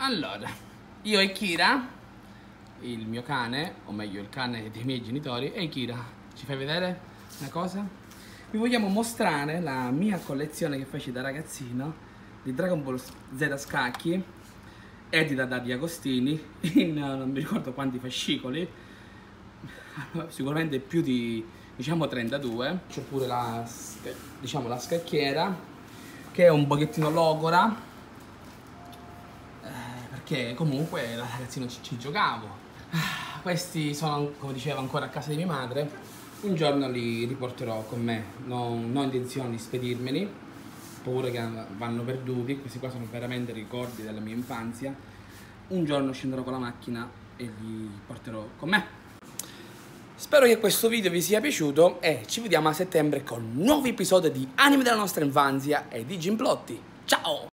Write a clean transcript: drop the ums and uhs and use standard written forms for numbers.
Allora, io e Kira, il mio cane, o meglio il cane dei miei genitori, e Kira, ci fai vedere una cosa? Vi vogliamo mostrare la mia collezione che feci da ragazzino di Dragon Ball Z scacchi, edita da Di Agostini, in non mi ricordo quanti fascicoli, sicuramente più di, diciamo, 32. C'è pure la, diciamo, la scacchiera, che è un pochettino logora, perché comunque da ragazzino ci giocavo. Questi sono, come dicevo, ancora a casa di mia madre. Un giorno li riporterò con me, non ho intenzione di spedirmeli, ho paura che vanno perduti. Questi qua sono veramente ricordi della mia infanzia. Un giorno scenderò con la macchina e li porterò con me. Spero che questo video vi sia piaciuto e ci vediamo a settembre con nuovi episodi di Anime della nostra infanzia e di Gimplotti. Ciao!